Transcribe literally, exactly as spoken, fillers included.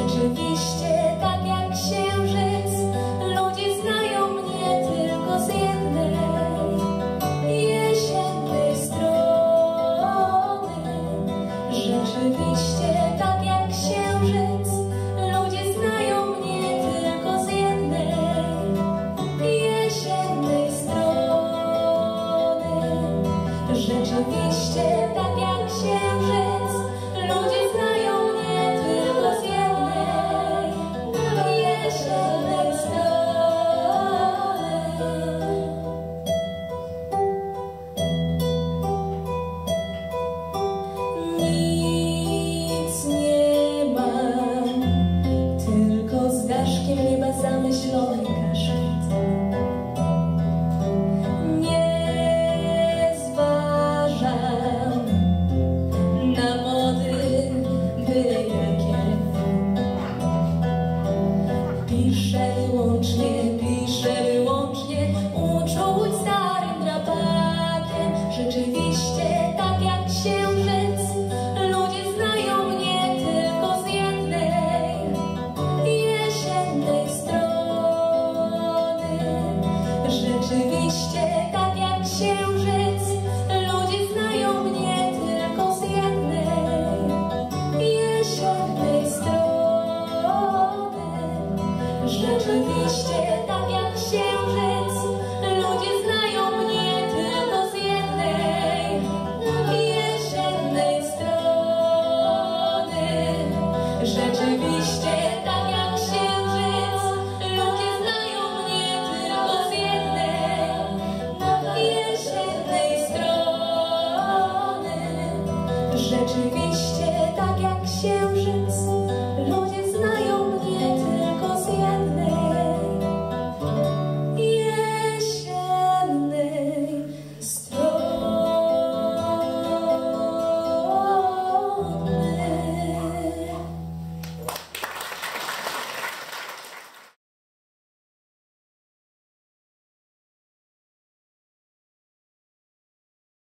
Rzeczywiście tak jak księżyc, ludzie znają mnie tylko z jednej jesiennej strony. Rzeczywiście tak jak księżyc, ludzie znają mnie tylko z jednej jesiennej strony. Rzeczywiście tak jak księżyc, ludzie znają mnie tylko z jednej jesiennej strony. Nic nie mam, tylko z daszkiem nieba zamyślony kaszkiet. Nie zważam na mody byle jakie. Piszę wyłącznie, piszę wyłącznie uczuć starym drapakiem. Rzeczywiście tak jak księżyc, ludzie znają mnie tylko z jednej jesiennej strony. Rzeczywiście tak jak księżyc, ludzie znają mnie tylko z jednej jesiennej strony. Rzeczywiście